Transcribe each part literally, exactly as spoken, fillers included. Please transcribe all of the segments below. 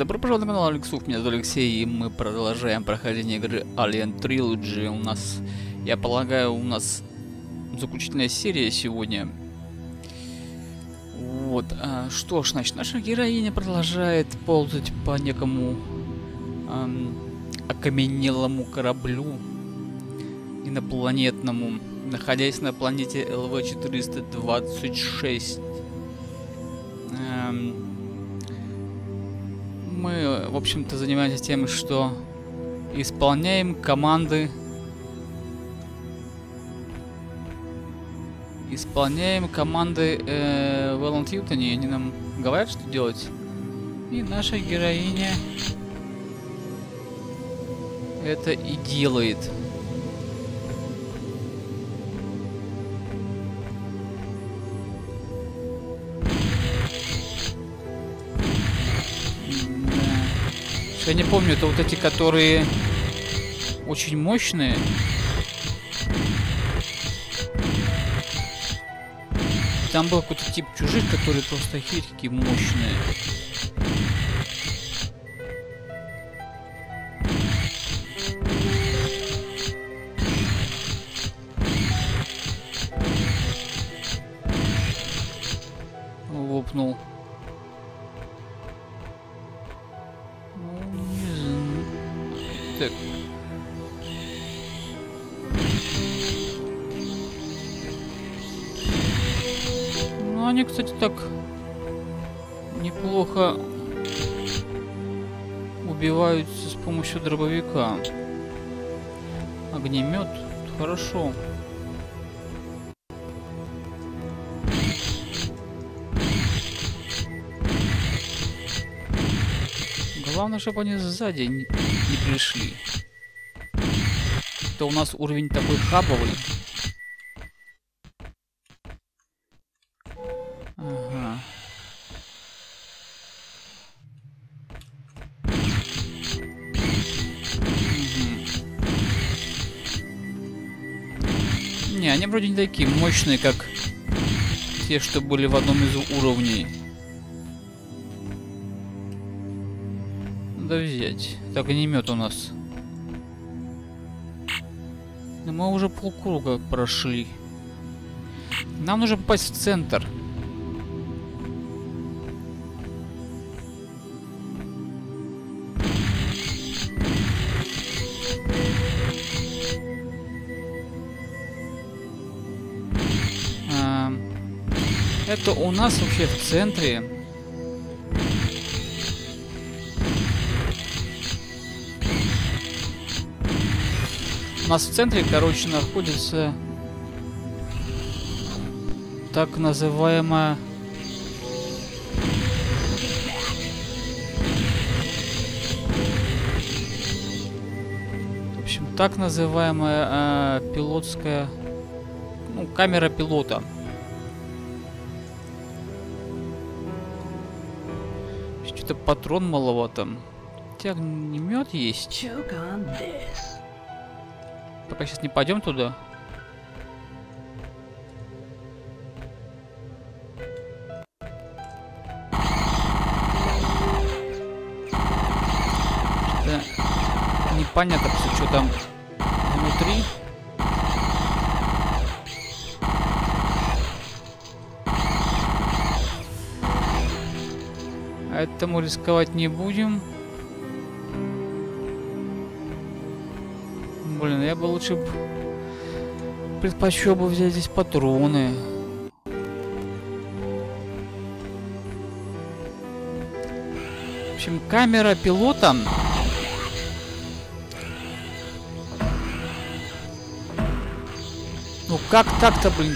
Добро пожаловать на канал Алексух, меня зовут Алексей, и мы продолжаем прохождение игры Alien Trilogy. У нас, я полагаю, у нас заключительная серия сегодня. Вот, а, что ж, значит, наша героиня продолжает ползать по некому эм, окаменелому кораблю инопланетному, находясь на планете эл ви четыреста двадцать шесть. Эм, Мы, в общем-то, занимаемся тем, что исполняем команды. Исполняем команды э, в Эллен Тьютоне. Они нам говорят, что делать. И наша героиня это и делает. Я не помню, это вот эти, которые очень мощные. Там был какой-то тип чужих, которые просто охереть какие мощные. Лопнул. Так. Ну, они, кстати, так неплохо убиваются с помощью дробовика. Огнемет, хорошо. Главное, чтобы они сзади не, не пришли. Это у нас уровень такой хабовый. Ага. Угу. Не, они вроде не такие мощные, как те, что были в одном из уровней. Надо взять. Так, огнемет у нас. Но мы уже полкруга прошли. Нам нужно попасть в центр. А, это у нас вообще в центре. У нас в центре, короче, находится так называемая в общем, так называемая э, пилотская, ну, камера пилота. Что-то патрон маловато. У тебя огнемет есть? Пока сейчас не пойдем туда. Да. Непонятно, что там внутри. А это мы рисковать не будем. Блин, я бы лучше предпочел бы взять здесь патроны. В общем, камера пилота. Ну как так-то, блин?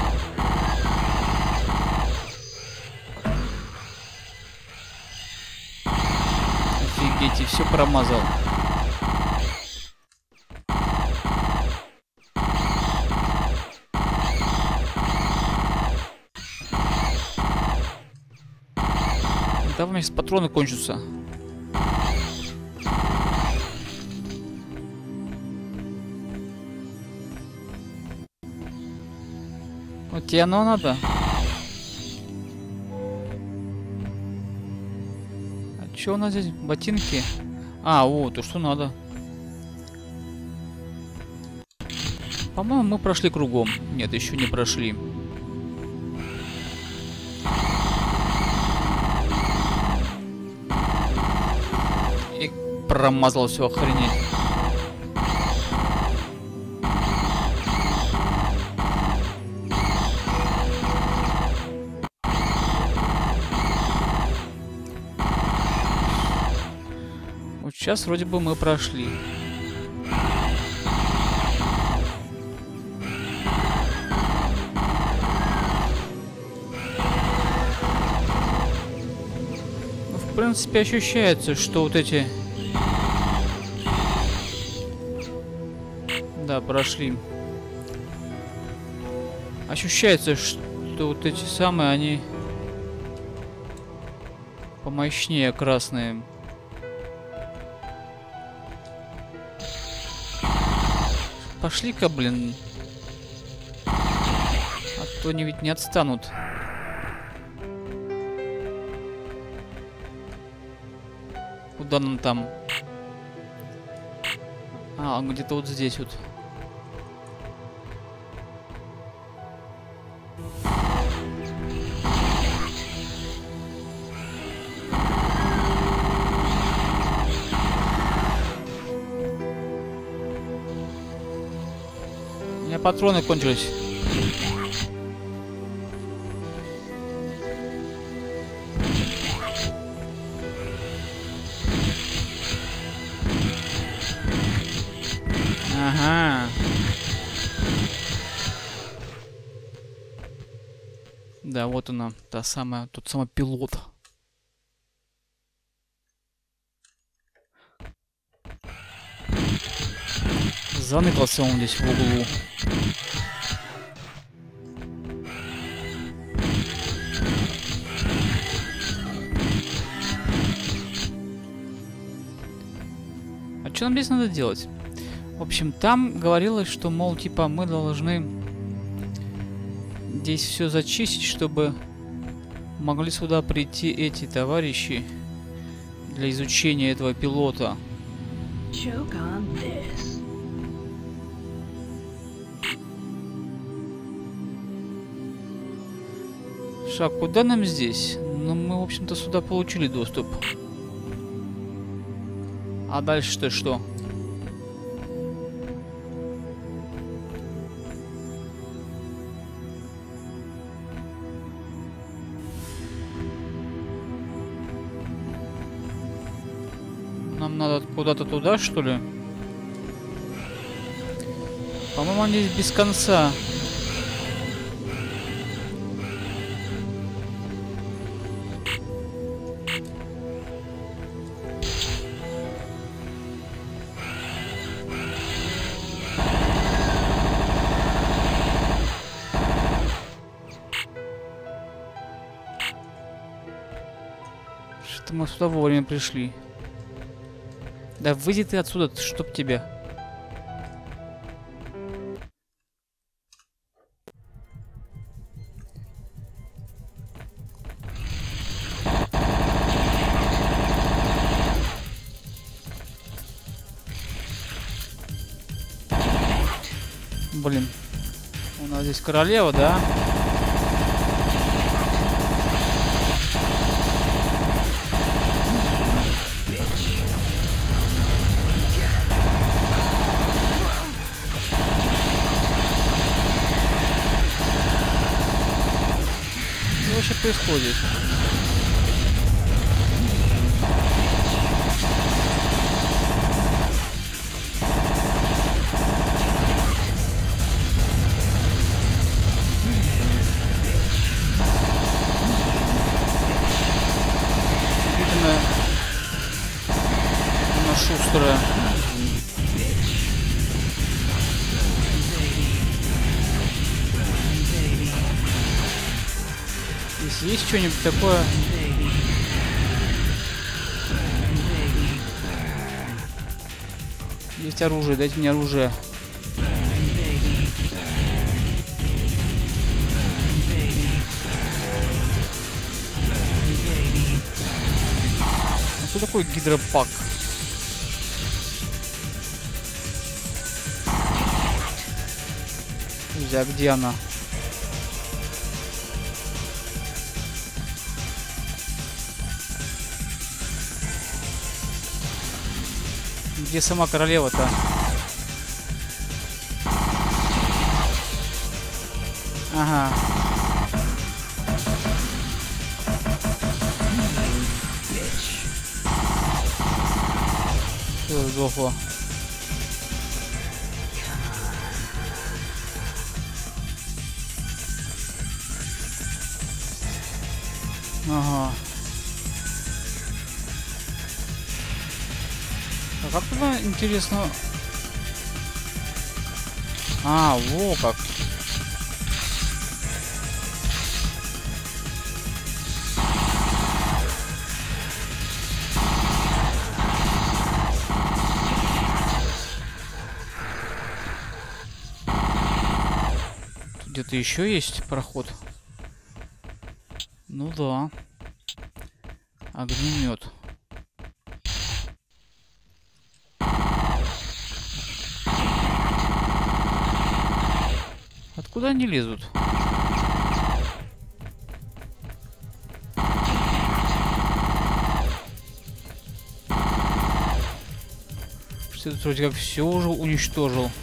Офигеть, и все промазал. Давай, у меня сейчас патроны кончатся. Вот тебе оно надо. Что у нас здесь? Ботинки? А, вот, то что надо. По-моему, мы прошли кругом. Нет, еще не прошли. И промазал все, охренеть. Вот сейчас вроде бы мы прошли. В принципе, ощущается, что вот эти... Да, прошли. Ощущается, что вот эти самые, они помощнее красные. Пошли-ка, блин. А то они ведь не отстанут. Куда нам там? А, где-то вот здесь вот. У меня патроны кончились. Ага. Да, вот она, та самая, тот самый пилот. Заныкался он здесь в углу. А что нам здесь надо делать? В общем, там говорилось, что, мол, типа, мы должны здесь все зачистить, чтобы могли сюда прийти эти товарищи для изучения этого пилота. Шаг, куда нам здесь? Ну, мы, в общем-то, сюда получили доступ. А дальше-то что? Нам надо куда-то туда, что ли? По-моему, они здесь без конца. Что мы сюда вовремя пришли. Да выйди ты отсюда, чтоб тебя. Блин. У нас здесь королева, да? Что вообще происходит? Видимо, она шустрая. Если есть что-нибудь такое... Есть оружие, дайте мне оружие. Что такое гидропак? А где она? Где сама королева-то? Ага. Все, сдохло. Ага. А как туда, интересно? А, во как. Где-то еще есть проход? Ну да. Огнемет. Откуда они лезут? Что это вроде как все уже уничтожил.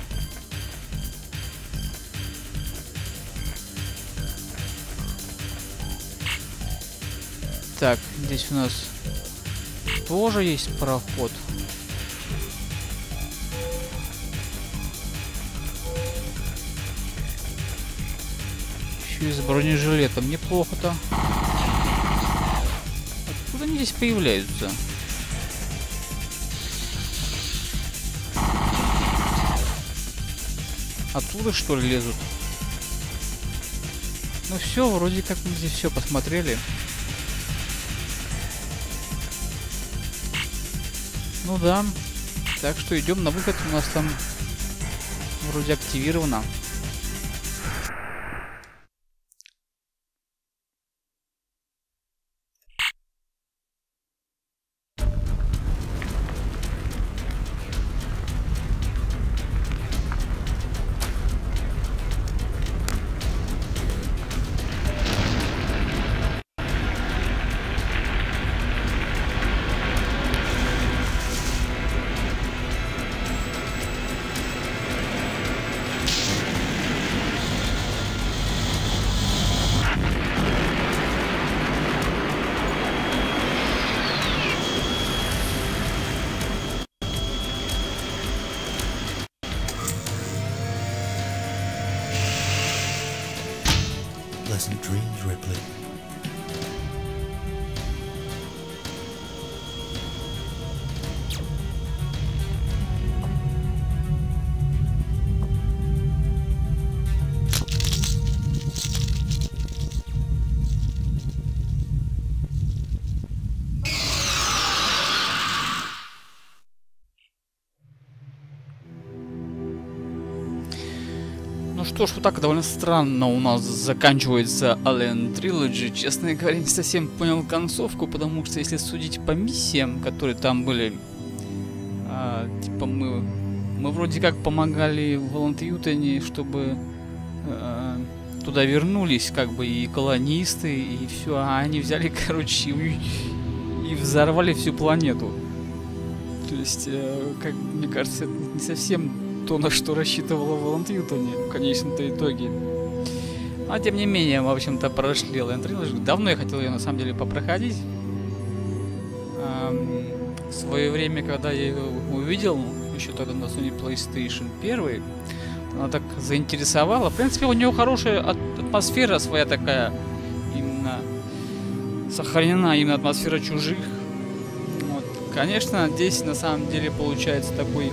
Так, здесь у нас тоже есть проход. Еще и с бронежилетом. Неплохо-то. Откуда они здесь появляются? Оттуда, что ли, лезут? Ну все, вроде как мы здесь все посмотрели. Ну да. Так что идем на выход. У нас там вроде активировано. Pleasant dreams, Ripley. Ну что ж, вот так довольно странно у нас заканчивается Alien Trilogy. Честно говоря, не совсем понял концовку, потому что если судить по миссиям, которые там были, а, типа мы, мы вроде как помогали в Волан-Тьютоне, чтобы а, туда вернулись как бы и колонисты, и все, а они взяли, короче, и, и взорвали всю планету. То есть, э, как мне кажется, это не совсем то, на что рассчитывала в Волан-Тьютоне в конечном-то итоге. А тем не менее, в общем-то, прошли Alien Trilogy. Давно я хотел ее на самом деле попроходить. Эм, в свое время, когда я ее увидел, еще тогда на Sony PlayStation один, она так заинтересовала. В принципе, у нее хорошая атмосфера своя такая, именно сохранена именно атмосфера чужих. Вот. Конечно, здесь на самом деле получается такой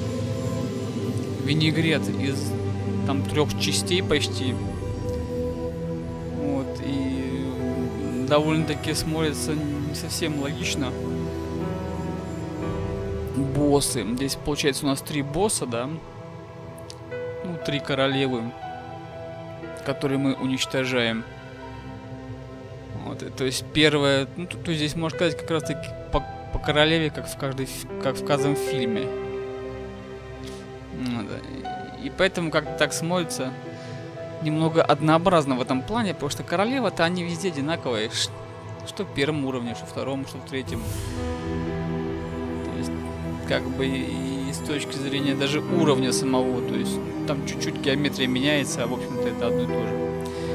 винегрет из там трех частей почти. Вот, и довольно-таки смотрится не совсем логично. Боссы. Здесь получается у нас три босса, да? Ну, три королевы, которые мы уничтожаем. Вот, и, то есть первое, ну, тут, тут здесь можно сказать как раз таки по по королеве, как в каждой, как в каждом фильме. И поэтому как-то так смотрится немного однообразно в этом плане, потому что королева-то они везде одинаковые. Что в первом уровне, что в втором, что в третьем. То есть, как бы и с точки зрения даже уровня самого, то есть там чуть-чуть геометрия меняется, а в общем-то это одно и то же.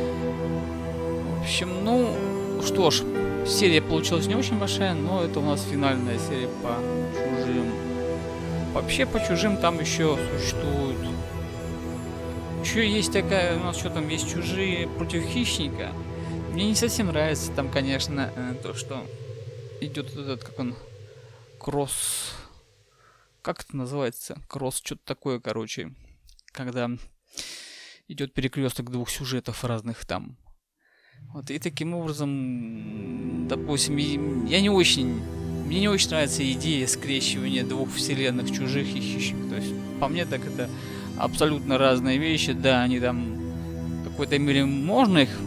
В общем, ну, что ж, серия получилась не очень большая, но это у нас финальная серия по чужим. Вообще по чужим там еще существует. Еще есть такая, у нас что там есть чужие против хищника. Мне не совсем нравится там, конечно, то, что идет этот, как он, кросс. Как это называется? Кросс, что-то такое, короче. Когда идет перекресток двух сюжетов разных там. Вот, и таким образом, допустим, я не очень, мне не очень нравится идея скрещивания двух вселенных, чужих и хищников. То есть, по мне, так это абсолютно разные вещи. Да, они там в какой-то мере можно их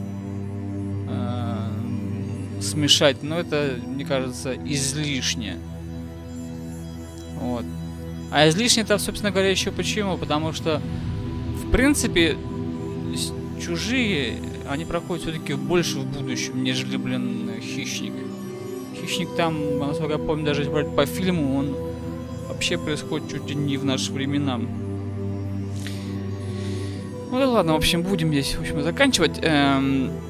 э, смешать, но это, мне кажется, излишне. Вот. А излишне это, собственно говоря, еще почему? Потому что, в принципе, чужие, они проходят все-таки больше в будущем, нежели, блин, хищник. Хищник там, насколько я помню, даже если брать по фильму, он вообще происходит чуть ли не в наши времена. Ну и ладно, в общем, будем здесь, в общем, заканчивать. Эм...